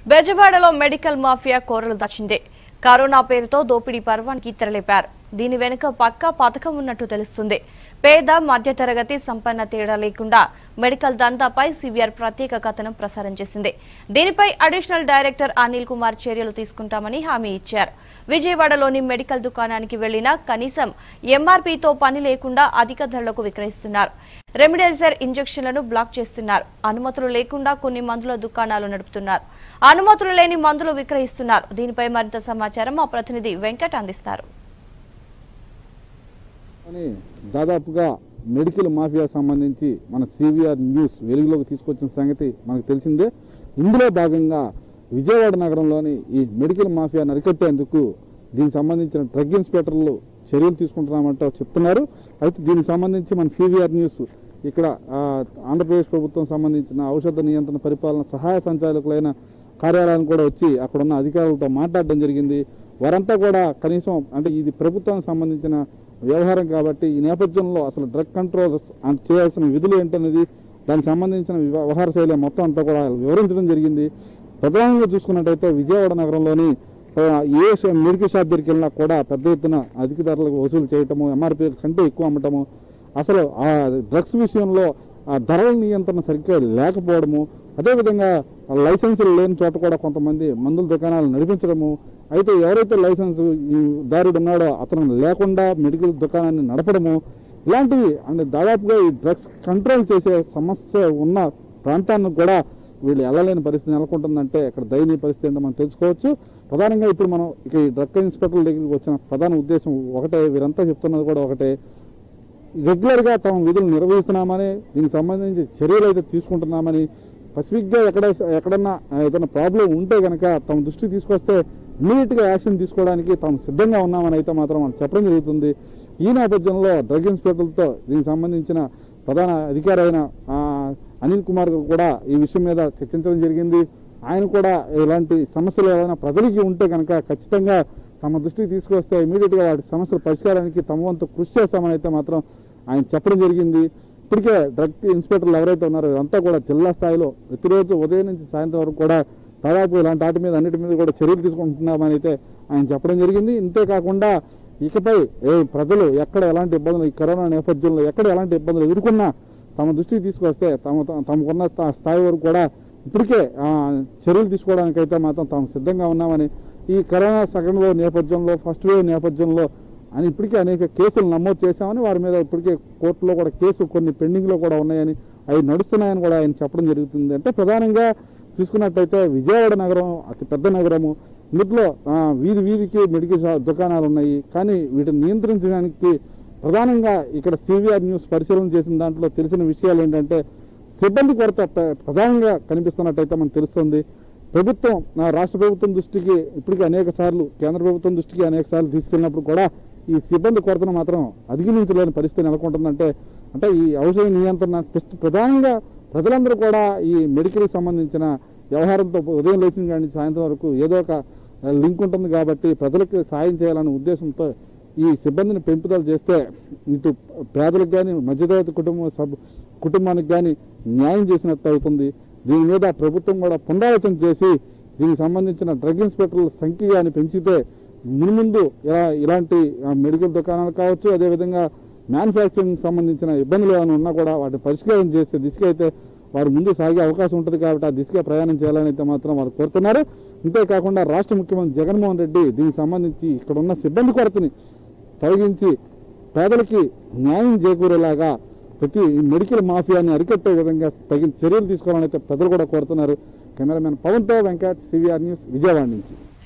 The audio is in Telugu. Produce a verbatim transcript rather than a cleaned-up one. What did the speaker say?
బెజవాడలో మెడికల్ మాఫియా కోరలు దచ్చింది. కరోనా పేరుతో దోపిడీ పర్వానికి తెరలేపారు. దీని వెనుక పక్కా పథకం ఉన్నట్టు తెలుస్తుంది. పేద మధ్యతరగతి సంపన్న తేడా లేకుండా మెడికల్ దందాపై సివిఆర్ ప్రత్యేక కథనం ప్రసారం చేసింది. దీనిపై అడిషనల్ డైరెక్టర్ అనిల్ కుమార్ చర్యలు తీసుకుంటామని హామీ ఇచ్చారు. విజయవాడలోని మెడికల్ దుకాణానికి వెళ్లినా కనీసం ఎంఆర్పీతో పని లేకుండా అధిక ధరలకు విక్రయిస్తున్నారు. రెమిడైజర్ ఇంజెక్షన్లను బ్లాక్ చేస్తున్నారు. అనుమతులు లేకుండా కొన్ని మందుల దుకాణాలు నడుపుతున్నారు. అనుమతులు లేని మందులు విక్రయిస్తున్నారు. దీనిపై మరింత సమాచారం మా ప్రతినిధి వెంకట్ అందిస్తారు. దాదాపుగా మెడికల్ మాఫియా సంబంధించి మన సివిఆర్ న్యూస్ వెలుగులోకి తీసుకొచ్చిన సంగతి మనకు తెలిసిందే. ఇందులో భాగంగా విజయవాడ నగరంలోని ఈ మెడికల్ మాఫియాను అరికట్టేందుకు దీనికి సంబంధించిన డ్రగ్ ఇన్స్పెక్టర్లు చర్యలు తీసుకుంటున్నామంటూ చెప్తున్నారు. అయితే దీనికి సంబంధించి మన సివిఆర్ న్యూస్ ఇక్కడ ఆంధ్రప్రదేశ్ ప్రభుత్వం సంబంధించిన ఔషధ నియంత్రణ పరిపాలన సహాయ సంచాలకులైన కార్యాలయాన్ని కూడా వచ్చి అక్కడ ఉన్న అధికారులతో మాట్లాడడం జరిగింది. వారంతా కూడా కనీసం అంటే ఇది ప్రభుత్వానికి సంబంధించిన వ్యవహారం కాబట్టి ఈ నేపథ్యంలో అసలు డ్రగ్ కంట్రోల్ చేయాల్సిన విధులు ఏంటనేది దానికి సంబంధించిన వ్యవహార శైలి మొత్తం అంతా కూడా వివరించడం జరిగింది. ప్రధానంగా చూసుకున్నట్టయితే విజయవాడ నగరంలోని ఏ మెడికల్ షాప్ దగ్గరికి వెళ్ళినా కూడా పెద్ద ఎత్తున అధిక ధరలకు వసూలు చేయటము, ఎంఆర్పీ కంటే ఎక్కువ అమ్మటము, అసలు ఆ డ్రగ్స్ విషయంలో ఆ ధరల నియంత్రణ సరిగ్గా లేకపోవడము, అదేవిధంగా లైసెన్సులు లేని చోట కూడా కొంతమంది మందుల దుకాణాలు నడిపించడము. అయితే ఎవరైతే లైసెన్స్ దారుడు ఉన్నాడో అతను లేకుండా మెడికల్ దుకాణాన్ని నడపడము, ఇలాంటివి అంటే దాదాపుగా ఈ డ్రగ్స్ కంట్రోల్ చేసే సమస్య ఉన్న ప్రాంతాన్ని కూడా వీళ్ళు వెళ్ళలేని పరిస్థితి నెలకొంటుందంటే ఇక్కడ దయనీయ పరిస్థితి ఏంటో మనం తెలుసుకోవచ్చు. ప్రధానంగా ఇప్పుడు మనం ఇక ఈ డ్రగ్ ఇన్స్పెక్టర్ల దగ్గరికి వచ్చిన ప్రధాన ఉద్దేశం ఒకటే, వీరంతా చెప్తున్నది కూడా ఒకటే, రెగ్యులర్గా తమ విధులు నిర్వహిస్తున్నామని, దీనికి సంబంధించి చర్యలు అయితే తీసుకుంటున్నామని, స్పెసిఫిక్గా ఎక్కడ ఎక్కడన్నా ఏదైనా ప్రాబ్లం ఉంటే కనుక తమ దృష్టికి తీసుకొస్తే ఇమీడియట్గా యాక్షన్ తీసుకోవడానికి తాము సిద్ధంగా ఉన్నామని అయితే మాత్రం మనం చెప్పడం జరుగుతుంది. ఈ నేపథ్యంలో డ్రగ్ ఇన్స్పెక్టర్లతో దీనికి సంబంధించిన ప్రధాన అధికారి అయిన అనిల్ కుమార్ కూడా ఈ విషయం మీద చర్చించడం జరిగింది. ఆయన కూడా ఇలాంటి సమస్యలు ఏదైనా ప్రజలకి ఉంటే కనుక ఖచ్చితంగా తమ దృష్టికి తీసుకొస్తే ఇమీడియట్గా వాటి సమస్యల పరిష్కారానికి తమ వంతు కృషి చేస్తామని అయితే మాత్రం ఆయన చెప్పడం జరిగింది. ఇప్పటికే డ్రగ్ ఇన్స్పెక్టర్లు ఎవరైతే ఉన్నారో అంతా కూడా జిల్లా స్థాయిలో ప్రతిరోజు ఉదయం నుంచి సాయంత్రం వరకు కూడా దాదాపు ఇలాంటి వాటి మీద అన్నిటి మీద కూడా చర్యలు తీసుకుంటున్నామని అయితే ఆయన చెప్పడం జరిగింది. ఇంతేకాకుండా ఇకపై ఏ ప్రజలు ఎక్కడ ఎలాంటి ఇబ్బందులు ఈ కరోనా నేపథ్యంలో ఎక్కడ ఎలాంటి ఇబ్బందులు ఎదుర్కొన్నా తమ దృష్టికి తీసుకొస్తే తమ తమకున్న స్థాయి వరకు కూడా ఇప్పటికే చర్యలు తీసుకోవడానికి అయితే మాత్రం తాము సిద్ధంగా ఉన్నామని, ఈ కరోనా సెకండ్ వేవ్ నేపథ్యంలో ఫస్ట్ వేవ్ నేపథ్యంలో అని ఇప్పటికే అనేక కేసులు నమోదు చేశామని, వారి మీద ఇప్పటికే కోర్టులో కూడా కేసు కొన్ని పెండింగ్లో కూడా ఉన్నాయని, అవి నడుస్తున్నాయని కూడా ఆయన చెప్పడం జరుగుతుంది. అంటే ప్రధానంగా చూసుకున్నట్టయితే విజయవాడ నగరం అతి పెద్ద నగరము, ఇందులో వీధి వీధికి మెడికల్ దుకాణాలు ఉన్నాయి. కానీ వీటిని నియంత్రించడానికి ప్రధానంగా ఇక్కడ సివిఆర్ న్యూస్ పరిశీలన చేసిన దాంట్లో తెలిసిన విషయాలు ఏంటంటే సిబ్బంది కొరత ప్రధానంగా కనిపిస్తున్నట్టయితే మనకు తెలుస్తుంది. ప్రభుత్వం రాష్ట్ర ప్రభుత్వం దృష్టికి ఇప్పటికీ అనేక సార్లు, కేంద్ర ప్రభుత్వం దృష్టికి అనేక సార్లు తీసుకెళ్ళినప్పుడు కూడా ఈ సిబ్బంది కొరతను మాత్రం అధిగమించలేని పరిస్థితి నెలకొంటుందంటే అంటే ఈ ఔషధ నియంత్రణ ప్రధానంగా ప్రజలందరూ కూడా ఈ మెడికల్కి సంబంధించిన వ్యవహారంతో ఉదయం లేచిన కానీ సాయంత్రం వరకు ఏదో ఒక లింక్ ఉంటుంది కాబట్టి ప్రజలకు సాయం చేయాలనే ఉద్దేశంతో ఈ సిబ్బందిని పెంపుదల చేస్తే ఇటు పేదలకు కానీ మధ్యతరగతి కుటుంబ సబ్ కుటుంబానికి కానీ న్యాయం చేసినట్టు అవుతుంది. దీని మీద ప్రభుత్వం కూడా పునరాలోచన చేసి దీనికి సంబంధించిన డ్రగ్ ఇన్స్పెక్టర్ల సంఖ్య కానీ పెంచితే మున్ముందు ఇలా ఇలాంటి మెడికల్ దుకాణాలు కావచ్చు, అదేవిధంగా మ్యానుఫ్యాక్చరింగ్ సంబంధించిన ఇబ్బందులు ఏమైనా ఉన్నా కూడా వాటిని పరిష్కారం చేసే దిశగా అయితే వారు ముందు సాగే అవకాశం ఉంటుంది కాబట్టి ఆ దిశగా ప్రయాణం చేయాలని అయితే మాత్రం వారు కోరుతున్నారు. అంతేకాకుండా రాష్ట్ర ముఖ్యమంత్రి జగన్మోహన్ రెడ్డి దీనికి సంబంధించి ఇక్కడ ఉన్న సిబ్బంది కొరతని తొలగించి పేదలకి న్యాయం చేకూరేలాగా ప్రతి మెడికల్ మాఫియాని అరికట్టే విధంగా తగిన చర్యలు తీసుకోవాలని అయితే ప్రజలు కూడా కోరుతున్నారు. కెమెరామెన్ పవన్తో వెంకట్, సివిఆర్ న్యూస్, విజయవాడ నుంచి.